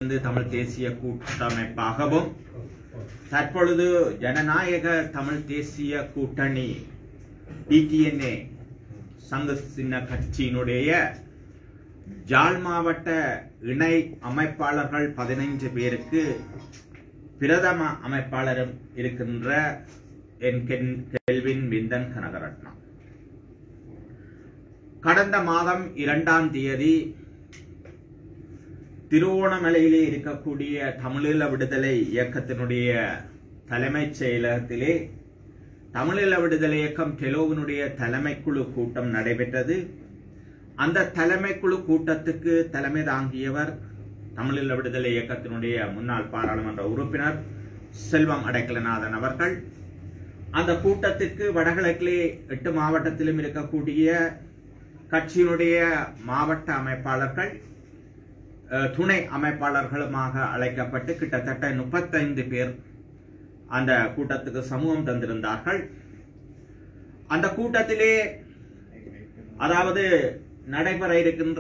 தமிழ் தேசிய கூட்டமைப்பாகவும் தற்பொழுது ஜனநாயக தமிழ் தேசிய கூட்டணி டிடிஎன்ஏ சங்க சின்ன கட்சியினுடைய ஜாழ் மாவட்ட இணை அமைப்பாளர்கள் 15 பேருக்கு பிரதம அமைப்பாளரும் இருக்கின்ற என் கெல்வின் விந்தன் கனகரட்னம் கடந்த மாதம் 2ஆம் தேதி திருவோணமலையிலே இருக்கக்கூடிய தமிழீழ விடுதலை இயக்கத்தினுடைய தலைமைச் செயலகத்திலே தமிழீழ விடுதலை இயக்கம் டெலோவினுடைய தலைமைக்குழு கூட்டம் நடைபெற்றது. அந்த தலைமைக்குழு கூட்டத்துக்கு தலைமை தாங்கியவர் தமிழீழ விடுதலை இயக்கத்தினுடைய முன்னாள் பாராளுமன்ற உறுப்பினர் செல்வம் அடைக்கலநாதன் அவர்கள். அந்த கூட்டத்திற்கு வடகிழக்கிலே 8 மாவட்டத்திலும் இருக்கக்கூடிய கட்சியினுடைய மாவட்ட அமைப்பாளர்கள் துணை அமைப்பாளர்களுமாக அழைக்கப்பட்டு கிட்டத்தட்ட 35 பேர் அந்த கூட்டத்துக்கு சமூகம் தந்திருந்தார்கள். அந்த கூட்டத்திலே அதாவது நடைபெற இருக்கின்ற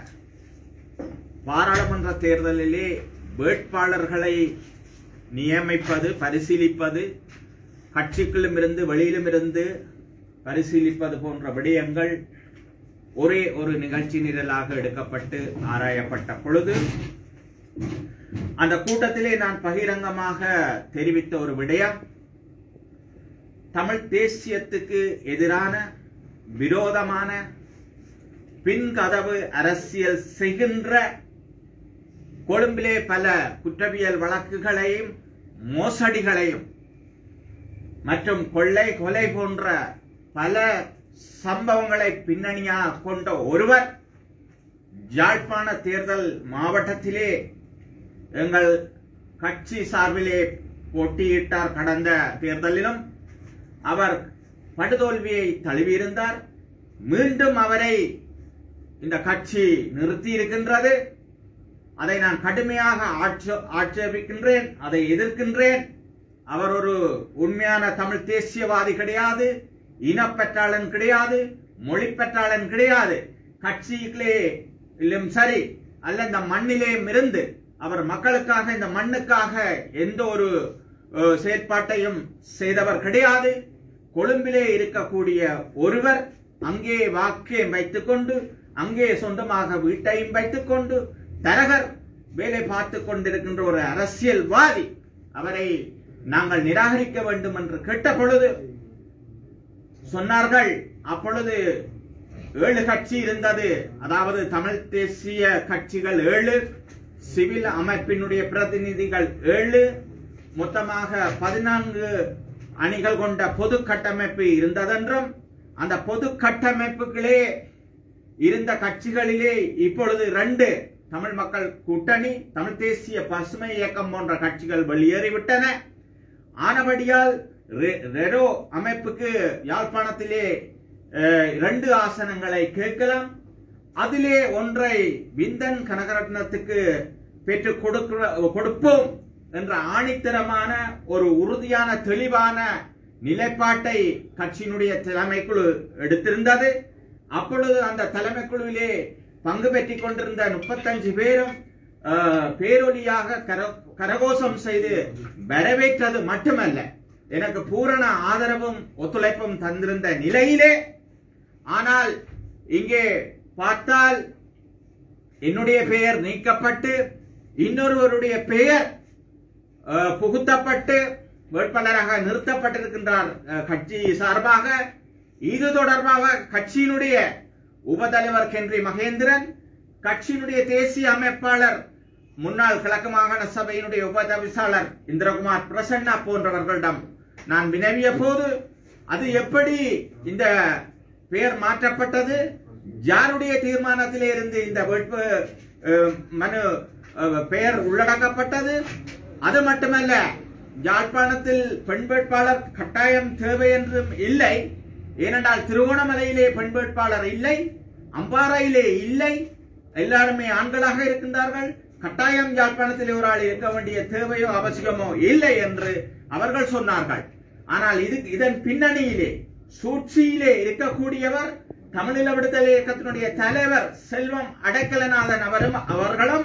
பாராளுமன்ற தேர்தலிலே வேட்பாளர்களை நியமிப்பது, பரிசீலிப்பது, கட்சிக்குள்ளும் இருந்து வெளியிலும் இருந்து பரிசீலிப்பது போன்ற விடயங்கள் ஒரே ஒரு நிகழ்ச்சி நிரலாக எடுக்கப்பட்டு ஆராயப்பட்ட பொழுது அந்த கூட்டத்திலே நான் பகிரங்கமாக தெரிவித்த ஒரு விடயம், தமிழ் தேசியத்துக்கு எதிரான விரோதமான பின்கதவு அரசியல் செய்கின்ற கொழும்பிலே பல குற்றவியல் வழக்குகளையும் மோசடிகளையும் மற்றும் கொள்ளை கொலை போன்ற பல சம்பவங்களை பின்னணியாக கொண்ட ஒருவர் யாழ்ப்பாண தேர்தல் மாவட்டத்திலே எங்கள் கட்சி சார்பிலே போட்டியிட்டார். கடந்த தேர்தலிலும் அவர் படுதோல்வியை தழுவியிருந்தார். மீண்டும் அவரை இந்த கட்சி நிறுத்தி இருக்கின்றது. அதை நான் கடுமையாக ஆட்சேபிக்கின்றேன், அதை எதிர்க்கின்றேன். அவர் ஒரு உண்மையான தமிழ் தேசியவாதி கிடையாது, இனப்பற்றாளன் கிடையாது, மொழி பற்றாளன் கிடையாது. கட்சியிலே சரி அல்ல இந்த மண்ணிலேயும் இருந்து அவர் மக்களுக்காக இந்த மண்ணுக்காக எந்த ஒரு செயற்பாட்டையும் செய்தவர் கிடையாது. கொழும்பிலே இருக்கக்கூடிய ஒருவர் அங்கே வாக்கையும் வைத்துக் கொண்டு, அங்கே சொந்தமாக வீட்டையும் வைத்துக் கொண்டு தரகர் வேலை பார்த்துக் கொண்டிருக்கின்ற ஒரு அரசியல்வாதி, அவரை நாங்கள் நிராகரிக்க வேண்டும் என்று கேட்ட பொழுது சொன்னார்கள். அப்பொழுது 7 கட்சி இருந்தது, அதாவது தமிழ் தேசிய கட்சிகள் 7, சிவில் அமைப்பினுடைய பிரதிநிதிகள் 7, மொத்தமாக 14 அணிகள் கொண்ட பொது கட்டமைப்பு இருந்ததென்றும், அந்த பொது கட்டமைப்புகளே இருந்த கட்சிகளிலே இப்பொழுது 2 தமிழ் மக்கள் கூட்டணி, தமிழ் தேசிய பசுமை இயக்கம் போன்ற கட்சிகள் வெளியேறிவிட்டன. ஆனபடியால் ரெரோ அமைப்புக்கு யாழ்ப்பாணத்திலே 2 ஆசனங்களை கேட்கலாம். அதிலே ஒன்றை விந்தன் கனகரட்னத்துக்கு பெற்றுக் கொடுப்போம் என்ற ஆணித்தரமான ஒரு உறுதியான தெளிவான நிலைப்பாட்டை கட்சியினுடைய தலைமைக்குழு எடுத்திருந்தது. அப்பொழுது அந்த தலைமைக்குழுவிலே பங்கு பெற்றுக் கொண்டிருந்த 35 பேரும் பேரொலியாக கரகோஷம் செய்து வரவேற்றது மட்டுமல்ல, எனக்கு பூரண ஆதரவும் ஒத்துழைப்பும் தந்திருந்த நிலையிலே, ஆனால் இங்கே பார்த்தால் என்னுடைய பெயர் நீக்கப்பட்டு இன்னொருவருடைய பெயர் புகுத்தப்பட்டு வேட்பாளராக நிறுத்தப்பட்டிருக்கின்றார் கட்சி சார்பாக. இது தொடர்பாக கட்சியினுடைய உபதலைவர் கென்றி மகேந்திரன், கட்சியினுடைய தேசிய அமைப்பாளர் முன்னாள் கிழக்கு மாகாண சபையினுடைய உபதவிசாளர் இந்திரகுமார் பிரசன்னா போன்றவர்களிடம் நான் வினவிய போது, அது எப்படி இந்த பெயர் மாற்றப்பட்டது, யாருடைய தீர்மானத்திலே இருந்து இந்த வேட்பு மனு பெயர் உள்ளடக்கப்பட்டது, அது மட்டுமல்ல யாழ்ப்பாணத்தில் பெண் வேட்பாளர் கட்டாயம் தேவை என்றும் இல்லை, ஏனென்றால் திருவோணமலையிலே பெண் வேட்பாளர் இல்லை, அம்பாறையிலே இல்லை, எல்லாருமே ஆண்களாக இருக்கின்றார்கள், கட்டாயம் யாழ்ப்பாணத்திலே ஒரு ஆள் இருக்க வேண்டிய தேவையோ அவசியமோ இல்லை என்று அவர்கள் சொன்னார்கள். ஆனால் இதன் பின்னணியிலே சூழ்ச்சியிலே இருக்கக்கூடியவர் தமிழீழ விடுதலை இயக்கத்தினுடைய தலைவர் செல்வம் அடைக்கலநாதன் அவர்களும்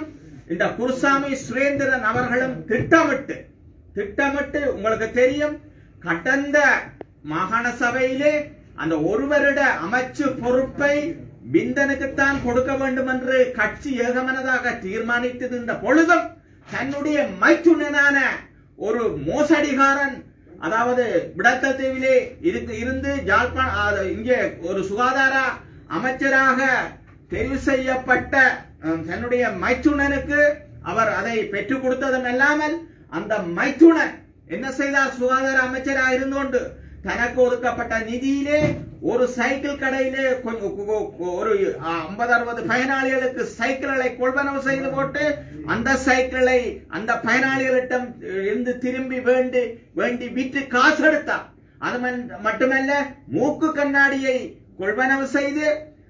இந்த குருசாமி சுரேந்திரன் அவர்களும் திட்டமிட்டு உங்களுக்கு தெரியும், கடந்த மாகாண சபையிலே அந்த ஒரு வருட அமைச்சு பொறுப்பை பிந்தனுக்குத்தான் கொடுக்க வேண்டும் என்று கட்சி ஏகமனதாக தீர்மானித்திருந்த பொழுதும் தன்னுடைய மைத்துனனான ஒரு மோசடிகாரன், அதாவது விடத்தீவிலே இருந்து இங்கே ஒரு சுகாதார அமைச்சராக தெரிவு செய்யப்பட்ட தன்னுடைய மைத்துனனுக்கு அவர் அதை பெற்றுக் கொடுத்ததும் இல்லாமல் அந்த மைத்துனன் என்ன செய்தார்? சுகாதார அமைச்சராக இருந்து கொண்டு தனக்கு ஒதுக்கப்பட்ட நிதியிலே ஒரு சைக்கிள் கடையிலே ஒரு 50-60 பயனாளிகளுக்கு சைக்கிள்களை கொள்வனவு செய்து போட்டு அந்த சைக்கிளை அந்த பயனாளிகளிடம் இருந்து திரும்பி வேண்டி விற்று காசு எடுத்தார். அது மட்டுமல்ல, மூக்கு கண்ணாடியை கொள்வனவு செய்து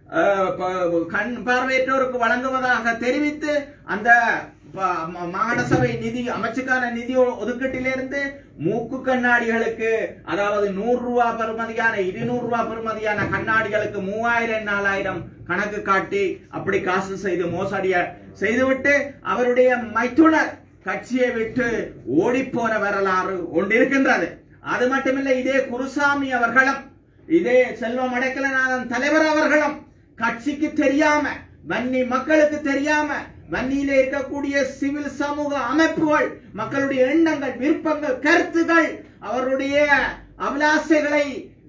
கண் பார்வையற்றோருக்கு வழங்குவதாக தெரிவித்து அந்த மாகாண சபை நிதி அமைச்சுக்கான நிதி ஒதுக்கீட்டிலிருந்து மூக்கு கண்ணாடிகளுக்கு, அதாவது 100 ரூபாய் பெறுமதியான 200 ரூபாய் பெறுமதியான கண்ணாடிகளுக்கு 3000-4000 கணக்கு காட்டி அப்படி காசு செய்து மோசடிய செய்துவிட்டு அவருடைய மைத்துனர் கட்சியை விட்டு ஓடிப்போன வரலாறு ஒன்றிருக்கின்றது. அது மட்டுமில்லை, இதே குருசாமி அவர்களும் இதே செல்வம் அடைக்கலநாதன் தலைவர் அவர்களும் கட்சிக்கு தெரியாம, வன்னி மக்களுக்கு தெரியாம, வன்னியிலே இருக்கக்கூடிய சிவில் சமூக அமைப்புகள் மக்களுடைய எண்ணங்கள், விருப்பங்கள், கருத்துகள், அவருடைய அபிலாசைகளை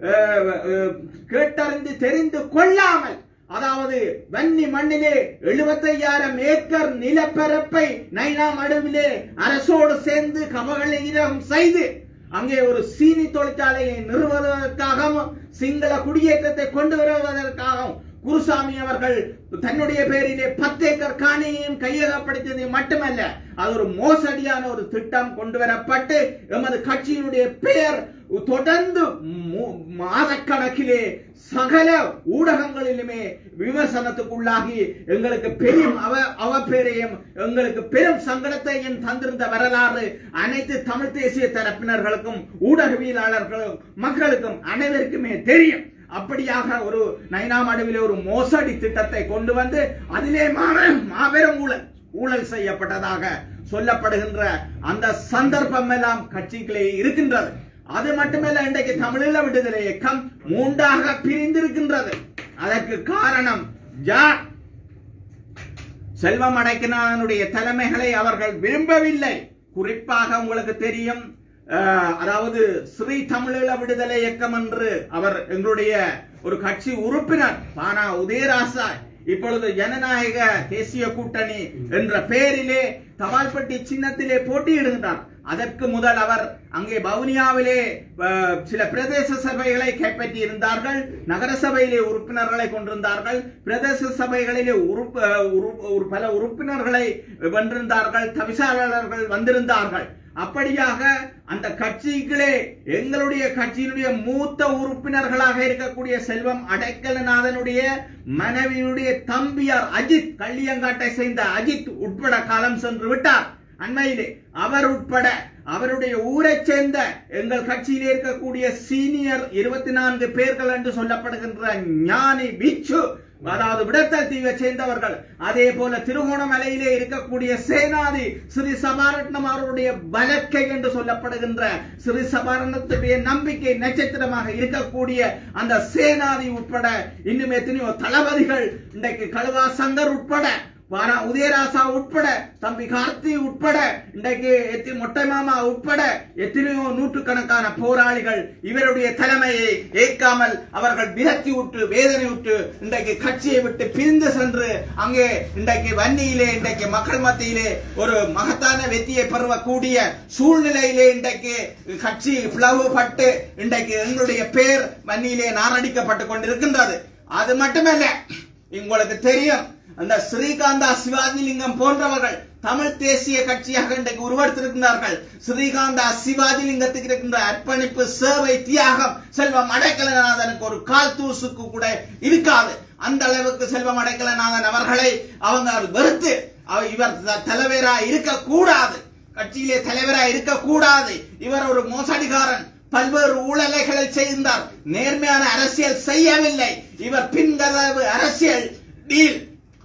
கேட்டறிந்து தெரிந்து கொள்ளாமல், அதாவது வன்னி மண்ணிலே 75,000 ஏக்கர் நிலப்பரப்பை நைனாமடுவிலே அரசோடு சேர்ந்து கமகளீரம் செய்து அங்கே ஒரு சீனி தொழிற்சாலையை நிறுவுவதற்காகவும் சிங்கள குடியேற்றத்தை கொண்டு வருவதற்காகவும் குருசாமி அவர்கள் தன்னுடைய பேரிலே 10 ஏக்கர் காணியையும் கையகப்படுத்தியது மட்டுமல்ல, அது ஒரு மோசடியான ஒரு திட்டம் கொண்டு வரப்பட்டு எமது கட்சியினுடைய பெயர் தொடர்ந்து மாதக்கணக்கிலே சகல ஊடகங்களிலுமே விமர்சனத்துக்குள்ளாகி எங்களுக்கு பெரும் அவப்பேரையும் எங்களுக்கு பெரும் சங்கடத்தையும் தந்திருந்த வரலாறு அனைத்து தமிழ் தேசிய தரப்பினர்களுக்கும் ஊடகவியலாளர்களும் மக்களுக்கும் அனைவருக்குமே தெரியும். அப்படியாக ஒரு நைனாமடுவிலே ஒரு மோசடி திட்டத்தை கொண்டு வந்து அதிலே மாபெரும் ஊழல் செய்யப்பட்டதாக சொல்லப்படுகின்ற அந்த சந்தர்ப்பம் எல்லாம் கட்சிகளே இருக்கின்றது. அது மட்டுமல்ல, இன்றைக்கு தமிழீழ விடுதலை இயக்கம் 3ஆக பிரிந்திருக்கின்றது. அதற்கு காரணம் யார்? செல்வம் அடைக்கலநாதனுடைய தலைமைகளை அவர்கள் விரும்பவில்லை. குறிப்பாக உங்களுக்கு தெரியும், அதாவது ஸ்ரீ தமிழீழ விடுதலை இயக்கம் என்று அவர் எங்களுடைய ஒரு கட்சி உறுப்பினர் பானா உதயராசா இப்பொழுது ஜனநாயக தேசிய கூட்டணி என்ற பெயரிலே தபால்பட்டி சின்னத்திலே போட்டியிடுகிறார். அதற்கு முதல் அவர் அங்கே வவுனியாவிலே சில பிரதேச சபைகளை கைப்பற்றி இருந்தார்கள், நகர சபையிலே உறுப்பினர்களை கொண்டிருந்தார்கள், பிரதேச சபைகளிலே பல உறுப்பினர்களை வென்றிருந்தார்கள், தவிசாளர்கள் வந்திருந்தார்கள். அப்படியாக அந்த கட்சிகளே எங்களுடைய கட்சியினுடைய மூத்த உறுப்பினர்களாக இருக்கக்கூடிய செல்வம் அடைக்கலநாதனுடைய மனைவியுடைய தம்பியார் அஜித், கள்ளியங்காட்டை சேர்ந்த அஜித் உட்பட காலம் சென்று விட்டார். அண்மையிலே அவர் உட்பட அவருடைய ஊரை சேர்ந்த எங்கள் கட்சியிலே இருக்கக்கூடிய சீனியர் 24 பேர்கள் என்று சொல்லப்படுகின்ற ஞானி பிச்சு, அதாவது விடத்தல் தீவை சேர்ந்தவர்கள், அதே போல திருகோணமலையிலே இருக்கக்கூடிய சேனாதி ஸ்ரீ சபாரட்னம் அவருடைய வழக்கை என்று சொல்லப்படுகின்ற ஸ்ரீ சபாரட்னத்துடைய நம்பிக்கை நட்சத்திரமாக இருக்கக்கூடிய அந்த சேனாதி உட்பட இன்னும் எத்தனையோ தளபதிகள், இன்றைக்கு கழுவா சங்கர் உட்பட, உதயராசா உட்பட, தம்பி கார்த்தி உட்பட, இன்றைக்கு மொட்டை மாமா உட்பட எத்தனையோ நூற்றுக்கணக்கான போராளிகள் இவருடைய தலைமையை ஏற்காமல் அவர்கள் விரக்தி விட்டு வேதனை விட்டு இன்றைக்கு கட்சியை விட்டு பிரிந்து சென்று அங்கே இன்றைக்கு வன்னியிலே இன்றைக்கு மக்கள் மத்தியிலே ஒரு மகத்தான வெற்றியை பெறக்கூடிய சூழ்நிலையிலே இன்றைக்கு கட்சி பிளவுபட்டு இன்றைக்கு எங்களுடைய பேர் வன்னியிலே நாரடிக்கப்பட்டுக் கொண்டிருக்கின்றது. அது மட்டுமல்ல, உங்களுக்கு தெரியும், அந்த ஸ்ரீகாந்தா சிவாஜிலிங்கம் போன்றவர்கள் தமிழ் தேசிய கட்சியாக இன்றைக்கு உருவெடுத்திருக்கிறார்கள். ஸ்ரீகாந்தா சிவாஜிலிங்கத்துக்கு இருக்கின்ற அர்ப்பணிப்பு, சேவை, தியாகம் செல்வம் அடைக்கலநாதனுக்கு ஒரு கால் தூசுக்கு கூட இருக்காது. அந்த அளவுக்கு செல்வம் அடைக்கலநாதன் அவர்களை அவங்க வெறுத்து இவர் தலைவரா இருக்கக்கூடாது, கட்சியிலே தலைவரா இருக்கக்கூடாது, இவர் ஒரு மோசடிகாரன், பல்வேறு ஊழலைகளை செய்தார், நேர்மையான அரசியல் செய்யவில்லை, இவர் பின்கதவு அரசியல் டீல்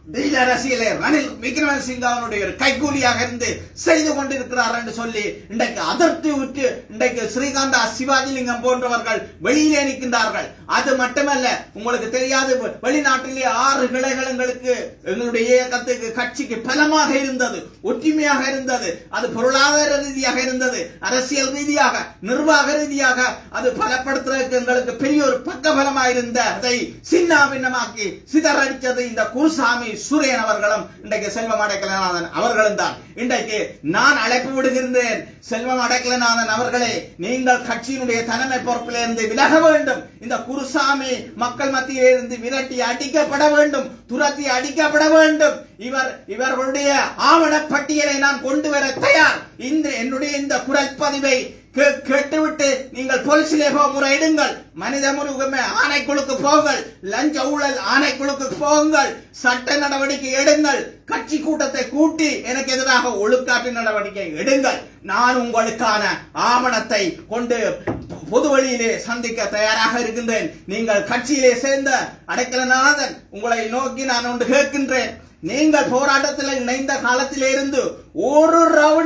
டெய்லி அரசியலை ரணில் விக்ரமசிங்காவுடைய ஒரு கைகூலியாக இருந்து செய்து கொண்டிருக்கிறார் என்று சொல்லி இன்றைக்கு அதிர்ச்சி உற்று இன்றைக்கு ஸ்ரீகாந்தா சிவாஜிலிங்கம் போன்றவர்கள் வெளியிலே நிற்கின்றார்கள். அது மட்டுமல்ல, உங்களுக்கு தெரியாது, வெளிநாட்டிலே 6 கிளைகள் எங்களுடைய இயக்கத்துக்கு கட்சிக்கு பலமாக இருந்தது, ஒற்றுமையாக இருந்தது. அது பொருளாதார ரீதியாக இருந்தது, அரசியல் ரீதியாக, நிர்வாக ரீதியாக அது பலப்படுத்துவதற்கு எங்களுக்கு பெரிய ஒரு பக்கபலமாக இருந்த அதை சின்னாபின்னமாக்கி சிதறடித்தது இந்த குருசாமி சூரியன் அவர்களும் இன்றைக்கு செல்வம் அடைக்கலநாதன் அவர்களும் தான். இன்றைக்கு நான் அழைப்பு விடுகின்றேன், செல்வம் அடைக்கலநாதன் அவர்களே, நீங்கள் கட்சியினுடைய தலைமை பொறுப்பிலிருந்து விலக வேண்டும். இந்த குருசாமி மக்கள் மத்தியிலிருந்து விரட்டி அடிக்கப்பட வேண்டும், துரத்தி அடிக்கப்பட வேண்டும். இவர்களுடைய ஆவண பட்டியலை நான் கொண்டு வர தயார். என்னுடைய இந்த குரல் பதிவை கேட்டுவிட்டு நீங்கள் போலீசிலே முறையிடுங்கள், மனித உரிமை ஆணைக்குழுக்கு போங்கள், லஞ்ச ஊழல் ஆணைக்குழுக்கு போங்கள், சட்ட நடவடிக்கை எடுங்கள், கட்சி கூட்டத்தை கூட்டி எனக்கு எதிராக ஒழுக்காற்று நடவடிக்கை எடுங்கள். நான் உங்களுக்கான ஆவணத்தை கொண்டு பொது வழியிலே சந்திக்க தயாராக இருக்கின்றேன். நீங்கள் கட்சியிலே சேர்ந்த அடைக்கலநாதன், உங்களை நோக்கி நான் ஒன்று கேட்கின்றேன். நீங்கள் போராட்டத்தில் இணைந்த காலத்திலே இருந்து ஒரு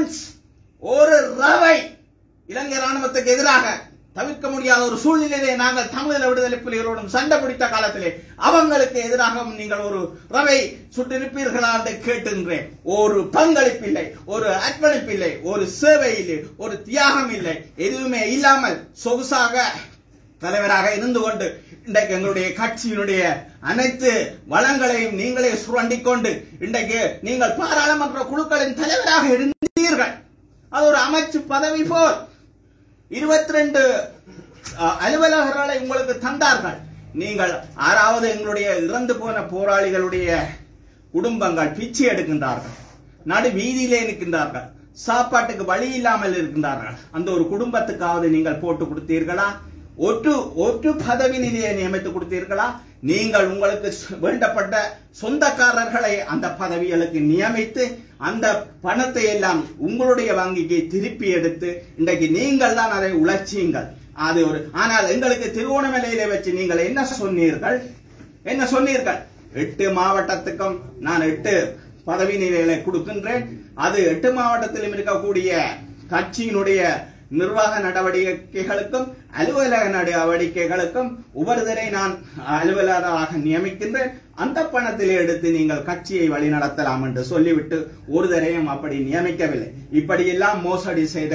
ரவை இலங்கை ராணுவத்துக்கு எதிராக தவிர்க்க முடியாத ஒரு சூழ்நிலையிலே நாங்கள் தமிழீழ விடுதலை புலிகளோடும் சண்டை பிடித்த காலத்திலே அவங்களுக்கு எதிராக நீங்கள் ஒரு ரவை சுட்டிருப்பீர்களா என்று கேட்டுகின்றேன். ஒரு பங்களிப்பில்லை, ஒரு அர்ப்பணிப்பில்லை, ஒரு சேவை இல்லை, ஒரு தியாகம் இல்லை, எதுவுமே இல்லாமல் சொகுசாக தலைவராக இருந்து கொண்டு இன்றைக்கு எங்களுடைய கட்சியினுடைய அனைத்து வளங்களையும் நீங்களே சுரண்டிக் கொண்டு இன்றைக்கு நீங்கள் பாராளுமன்ற குழுக்களின் தலைவராக இருந்தீர்கள். அது ஒரு அமைச்சு பதவி போல் 22 அலுவலகர்களை உங்களுக்கு தந்தார்கள். நீங்கள் 6வது எங்களுடைய இறந்து போன போராளிகளுடைய குடும்பங்கள் பிச்சை எடுக்கின்றார்கள், நடு வீதியிலே நிற்கின்றார்கள், சாப்பாட்டுக்கு வழி இல்லாமல் இருக்கின்றார்கள். அந்த ஒரு குடும்பத்துக்காவது நீங்கள் போட்டு கொடுத்தீர்களா? ஒரு பதவி நிலையை நியமித்து கொடுத்தீர்களா? நீங்கள் உங்களுக்கு வேண்டப்பட்ட சொந்தக்காரர்களை அந்த பதவிகளுக்கு நியமித்து அந்த பணத்தை எல்லாம் உங்களுடைய வங்கிக்கு திருப்பி எடுத்து இன்றைக்கு நீங்கள் தான் அதை உழைச்சீங்கள். அது ஒரு ஆனால் எங்களுக்கு திருவோணமலையிலே வச்சு நீங்கள் என்ன சொன்னீர்கள்? 8 மாவட்டத்துக்கும் நான் 8 பதவி நிலைகளை கொடுக்கின்றேன். அது 8 மாவட்டத்திலும் இருக்கக்கூடிய கட்சியினுடைய நிர்வாக நடவடிக்கைகளுக்கும் அலுவலக நடவடிக்கைகளுக்கும் ஒவ்வொருவரை நான் அலுவலராக நியமிக்கின்றேன். அந்த பணத்திலே எடுத்து நீங்கள் கட்சியை வழிநடத்தலாம் என்று சொல்லிவிட்டு ஒருவரையும் அப்படி நியமிக்கவில்லை. இப்படியெல்லாம் மோசடி செய்த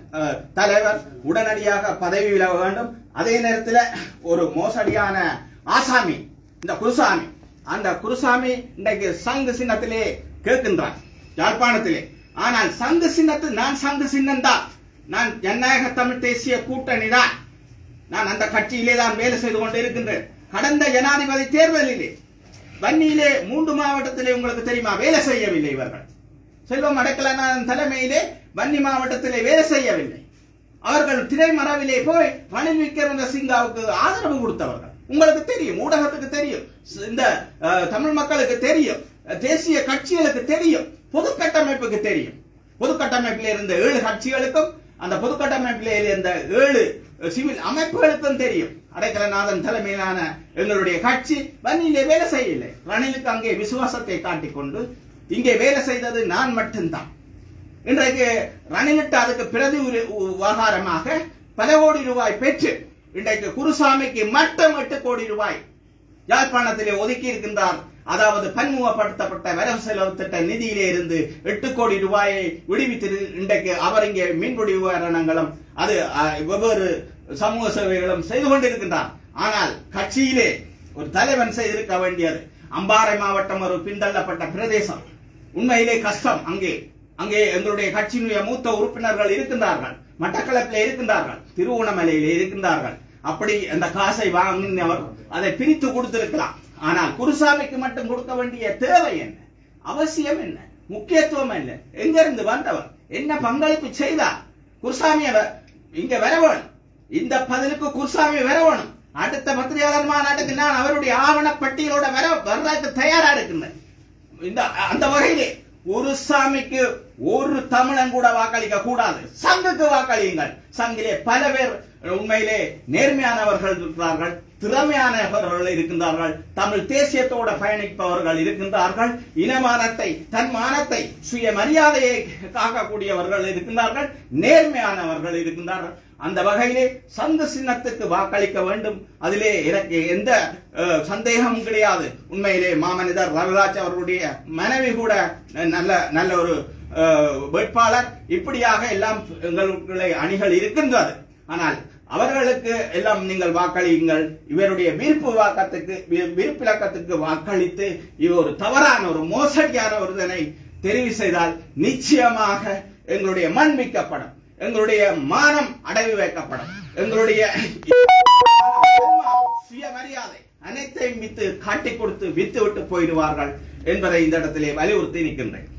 தலைவர் உடனடியாக பதவி விலக வேண்டும். அதே நேரத்தில் ஒரு மோசடியான ஆசாமி இந்த குருசாமி, அந்த குருசாமி இன்றைக்கு சங்கு சின்னத்திலே கேட்கின்றான் யாழ்ப்பாணத்திலே. ஆனால் சங்கு சின்னத்தில் நான் சங்கு சின்னம் தான், நான் ஜனநாயக தமிழ் தேசிய கூட்டணி தான், நான் அந்த கட்சியிலே தான் வேலை செய்து கொண்டு இருக்கின்றேன். கடந்த ஜனாதிபதி தேர்தலிலே வன்னியிலே 3 மாவட்டத்திலே உங்களுக்கு தெரியுமா வேலை செய்யவில்லை. இவர்கள் செல்வம் அடைக்கலநாதன் தலைமையிலே வன்னி மாவட்டத்திலே வேலை செய்யவில்லை. அவர்கள் திரைமறைவிலே போய் ரணில் விக்ரமசிங்காவுக்கு ஆதரவு கொடுத்தவர்கள். உங்களுக்கு தெரியும், ஊடகத்துக்கு தெரியும், இந்த தமிழ் மக்களுக்கு தெரியும், தேசிய கட்சிகளுக்கு தெரியும், பொது கட்டமைப்புக்கு தெரியும். பொது கட்டமைப்பில் இருந்த 7 கட்சிகளுக்கும் அந்த பொது கட்டமைப்பிலே இருந்த 7 சிவில் அமைப்புகளுக்கும் தெரியும். அடைக்கலநாதன் தலைமையிலான எங்களுடைய கட்சி வன்னியிலே வேலை செய்யவில்லை. ரணிலுக்கு அங்கே விசுவாசத்தை காட்டிக்கொண்டு இங்கே வேலை செய்தது நான் மட்டும்தான். இன்றைக்கு ரணிலிட்டு அதுக்கு பிரதி விவகாரமாக பல கோடி ரூபாய் பெற்று இன்றைக்கு குருசாமிக்கு மட்டும் 8 கோடி ரூபாய் யாழ்ப்பாணத்திலே ஒதுக்கி இருக்கின்றார். அதாவது பன்முகப்படுத்தப்பட்ட வரவு செலவு திட்ட நிதியிலே இருந்து 8 கோடி ரூபாயை விடுவித்து இன்றைக்கு அவர் இங்கே மீன்பிடி உபகரணங்களும் அது வெவ்வேறு சமூக சேவைகளும் செய்து கொண்டிருக்கின்றார். ஆனால் கட்சியிலே ஒரு தலைவன் செய்திருக்க வேண்டியது. அம்பாறை மாவட்டம் ஒரு பின்தள்ளப்பட்ட பிரதேசம், உண்மையிலே கஷ்டம். அங்கே எங்களுடைய கட்சியினுடைய மூத்த உறுப்பினர்கள் இருக்கின்றார்கள், மட்டக்களப்பிலே இருக்கின்றார்கள், திருவோணமலையிலே இருக்கின்றார்கள். அப்படி அந்த காசை வாங்கினவர் அதை பிரித்து கொடுத்திருக்கலாம். ஆனால் குருசாமிக்கு மட்டும் கொடுக்க வேண்டிய தேவை என்ன, அவசியம் என்ன, முக்கியத்துவம் என்ன, எங்கிருந்து வந்தவர், என்ன பங்களிப்பு செய்தார்? குருசாமி இங்க வரவேணும், இந்த பதிலுக்கு குருசாமி வரவேணும். அடுத்த பத்திரிகையாளர் மாநாட்டுக்கு நான் அவருடைய ஆவண பட்டியலோட வர்றதுக்கு தயாரா இருக்கின்றேன். அந்த வகையிலே குருசாமிக்கு ஒரு தமிழன் கூட வாக்களிக்க கூடாது, சங்குக்கு வாக்களியுங்கள். சங்கிலே பல பேர் உண்மையிலே நேர்மையானவர்கள் இருக்கிறார்கள், திறமையானவர்கள் இருக்கின்றார்கள், தமிழ் தேசியத்தோட பயணிப்பவர்கள் இருக்கின்றார்கள், இனமானத்தை தன் மானத்தை சுய மரியாதையை காக்கக்கூடியவர்கள் இருக்கின்றார்கள், நேர்மையானவர்கள் இருக்கின்றார்கள். அந்த வகையிலே சந்து சின்னத்துக்கு வாக்களிக்க வேண்டும். அதிலே எனக்கு எந்த சந்தேகமும் கிடையாது. உண்மையிலே மாமனிதர் ரவிராஜ் அவர்களுடைய மனைவி கூட நல்ல ஒரு வேட்பாளர். இப்படியாக எல்லாம் எங்களுக்குள்ளே அணிகள் இருக்கின்றது. ஆனால் அவர்களுக்கு எல்லாம் நீங்கள் வாக்களியுங்கள். இவருடைய விருப்பிலக்கத்துக்கு வாக்களித்து இவர் ஒரு தவறான ஒரு மோசடியான ஒருதனை தெரிவு செய்தால் நிச்சயமாக எங்களுடைய மண் மீட்கப்படும், எங்களுடைய மானம் அடைவு வைக்கப்படும், எங்களுடைய சுயமரியாதை அனைத்தையும் வித்து காட்டிக் கொடுத்து வித்து விட்டு போயிடுவார்கள் என்பதை இந்த இடத்திலே வலியுறுத்தி நிற்கின்றேன்.